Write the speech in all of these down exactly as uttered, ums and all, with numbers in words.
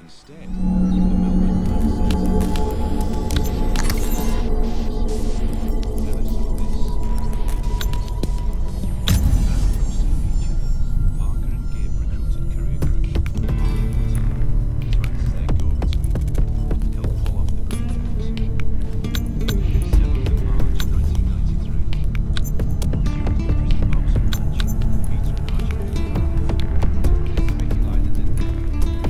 Instead, the Melbourne Fan Centre never saw this as the weekend. Fans from seeing each other, Parker and Gabe recruited career criminal Martin Whittle to act as their go-between and help pull off the breakdowns. seventh of March nineteen ninety-three. During the prison boxing match, Peter and Archie Whittle this is Mickey Lyne that did the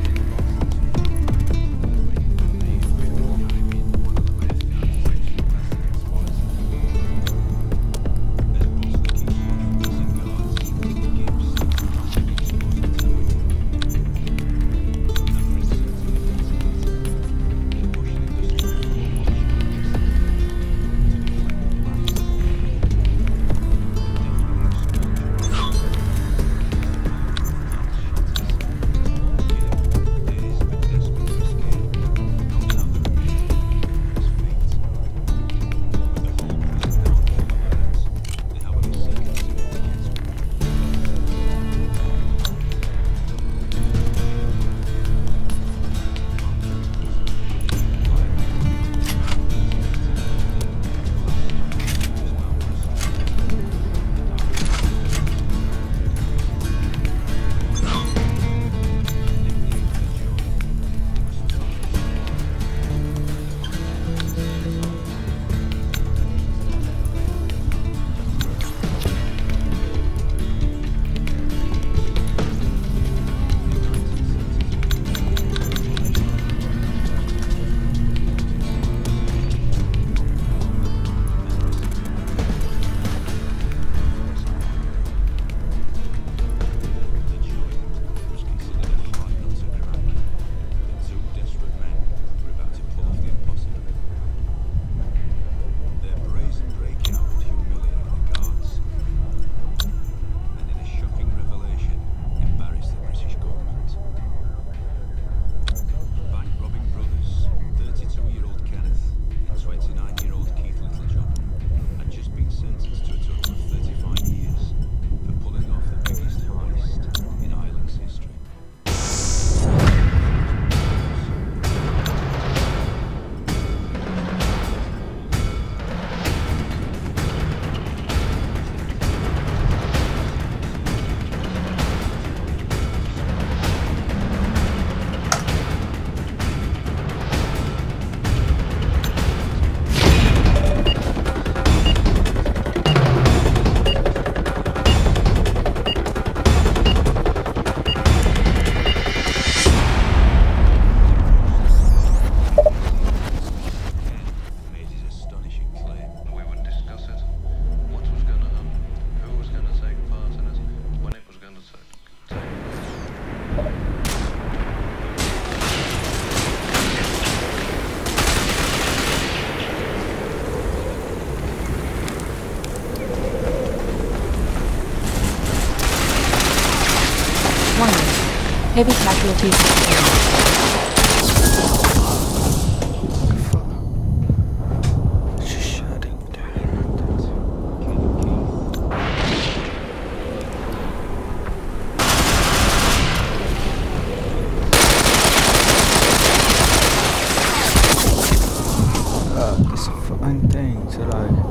Heavy casualties. Uh, it's a fine thing to like.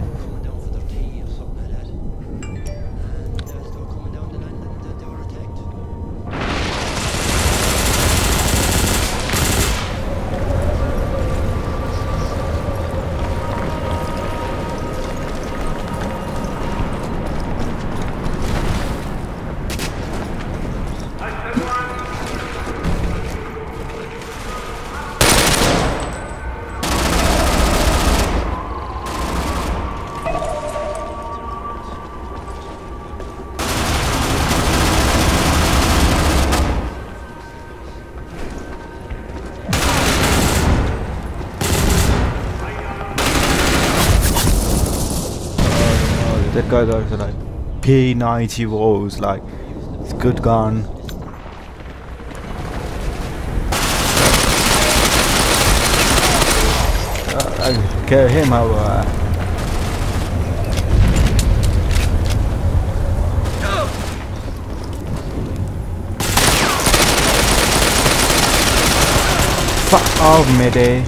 That guy goes like P ninety walls, like it's a good gun. Uh, I get him out. Uh, Fuck off, Mayday.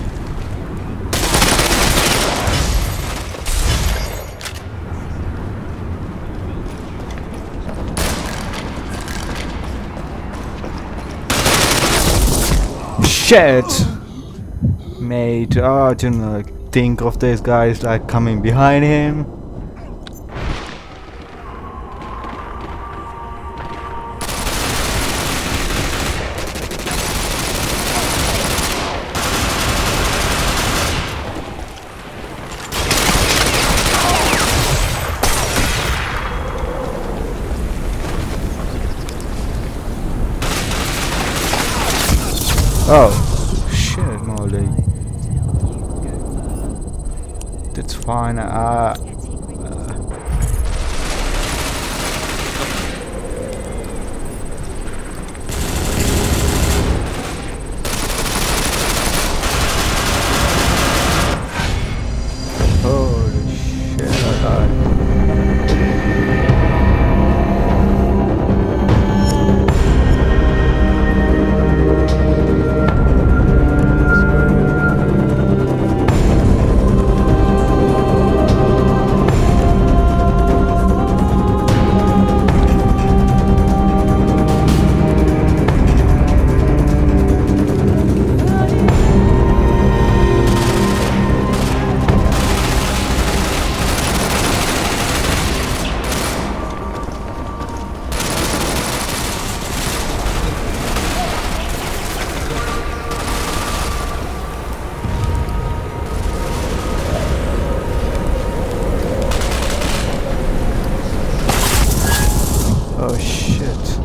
Shit! Mate, oh, I didn't like, think of these guys like coming behind him. Oh, shit, Molly. That's fine. Uh, uh, holy shit, I died. Oh shit.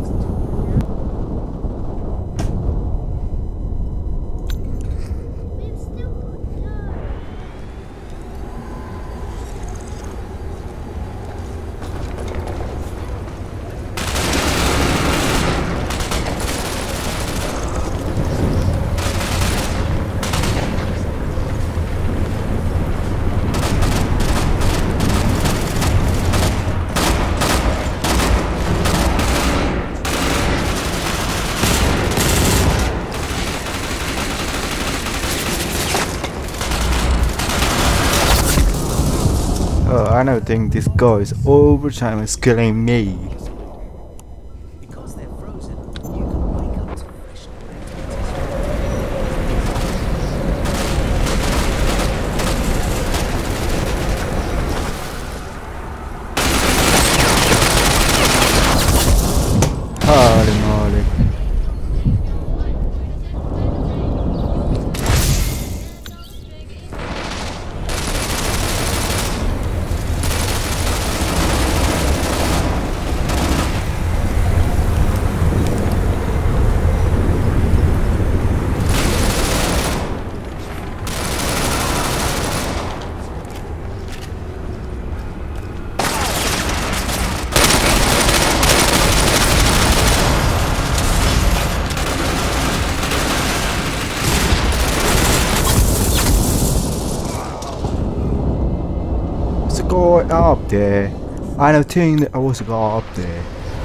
Oh, I don't think this guy is overtime is killing me. Because they're frozen, you can wake up to fresh Holy moly. Go up there. I don't think that I was go up there.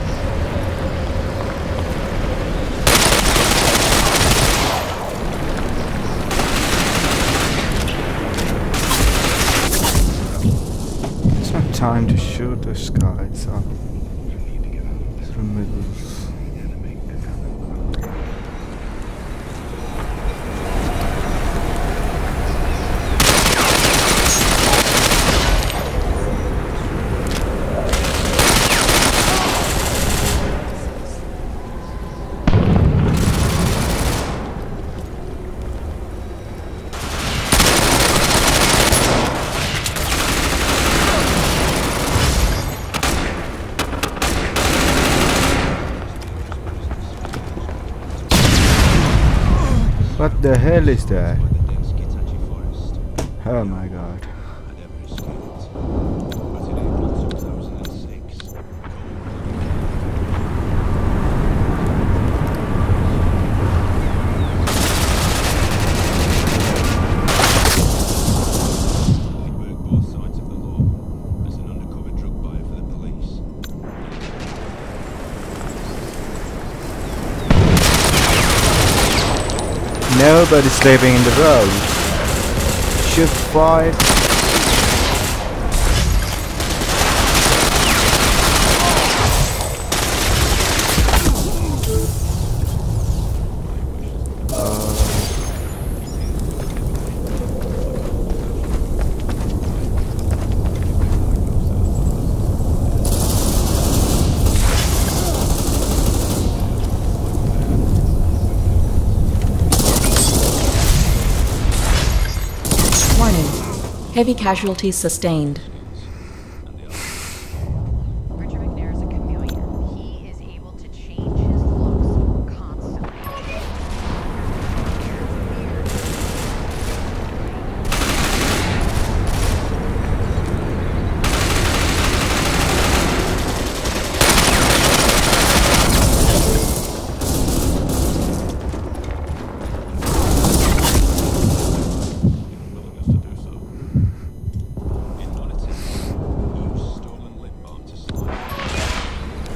It's not time to shoot this guy, so it's the middle. What the hell is that? By the dense Gitachi forest. Oh my god. Had ever escaped. But in April two thousand six, he worked both sides of the law as an undercover drug buyer for the police. Nobody's living in the road. Should fight. Warning. Heavy casualties sustained. Richard McNair is a chameleon. He is able to change his looks constantly. willing us to do so. In monitoring, use stolen lip balm to slide.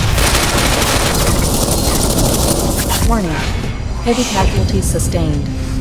Warning. Heavy casualties sustained.